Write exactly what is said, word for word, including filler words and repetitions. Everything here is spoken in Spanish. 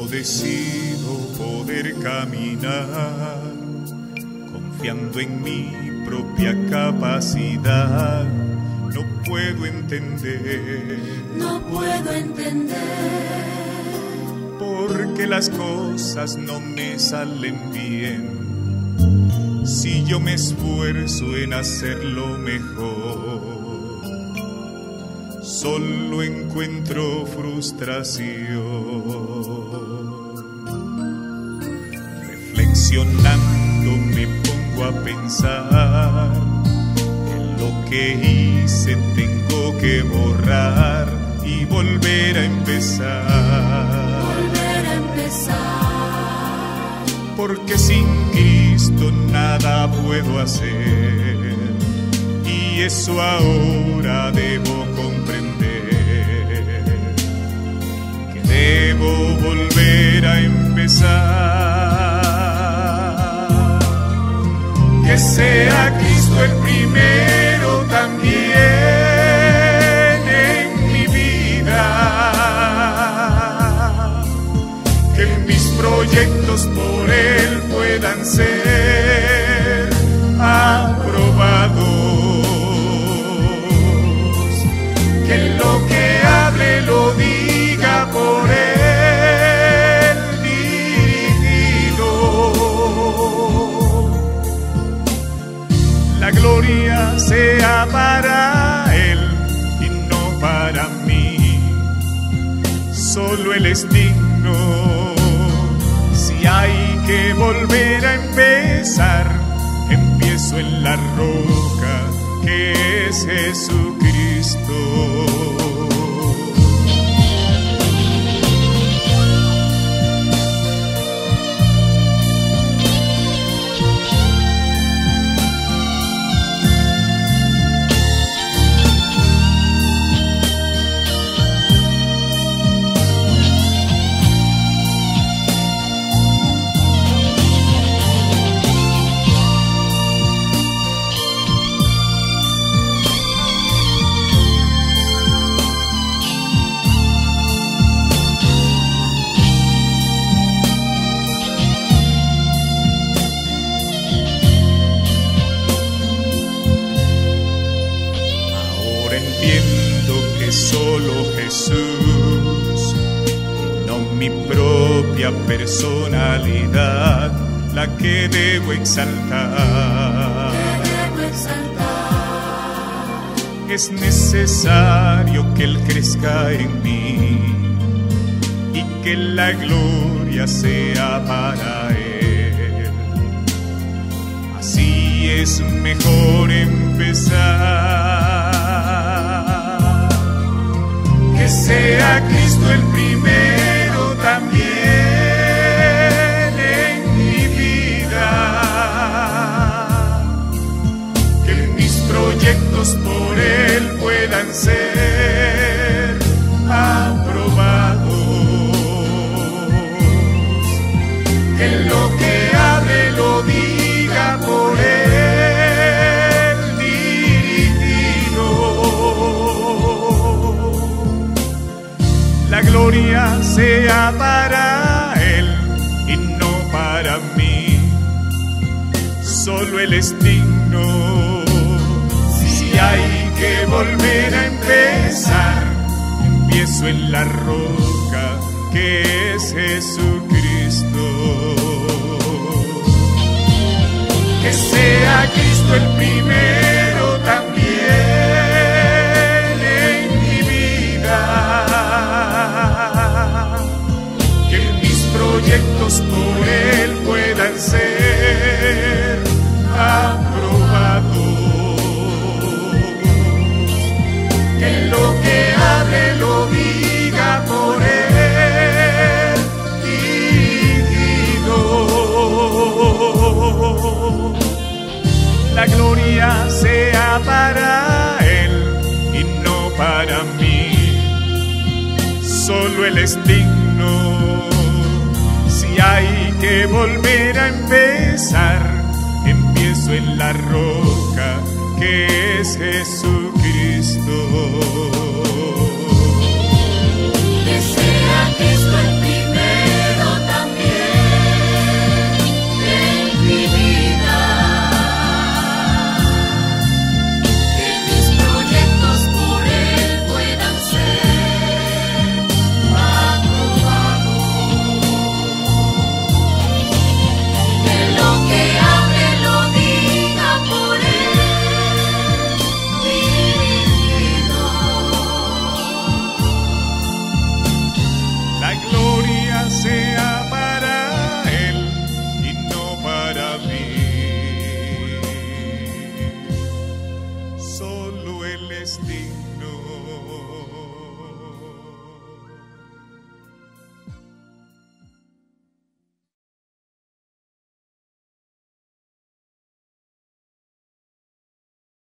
no decido poder caminar confiando en mi propia capacidad. No puedo entender, no puedo entender porque las cosas no me salen bien si yo me esfuerzo en hacerlo mejor. Solo encuentro frustración. Reflexionando me pongo a pensar que lo que hice tengo que borrar y volver a empezar. Volver a empezar. Porque sin Cristo nada puedo hacer y eso ahora debo comprender, que debo volver a empezar. Que sea Cristo el primero también en mi vida, que mis proyectos por Él puedan ser aprobados, que lo que hable lo diga por Él dirigido. La gloria sea para Él y no para mí. Solo Él es digno. Si hay que volver a empezar, empiezo en la roca que es Jesucristo. Solo Jesús y no mi propia personalidad la que debo exaltar. Debo exaltar. Es necesario que Él crezca en mí y que la gloria sea para Él. Así es mejor empezar. Que sea Cristo el primero también en mi vida, que mis proyectos por Él puedan ser aprobados, que lo que hable lo diga por Él dirigido. La gloria sea para Él y no para mí. Solo Él es digno. Si hay que volver a empezar, empiezo en la roca que es Jesucristo. Que sea Cristo el primero también en mi vida, proyectos por Él puedan ser aprobados, que lo que hable lo diga por Él dirigido. La gloria sea para Él y no para mí. Solo Él es digno. Si hay que volver a empezar, empiezo en la roca que es Jesucristo. Que sea Cristo el primero destino.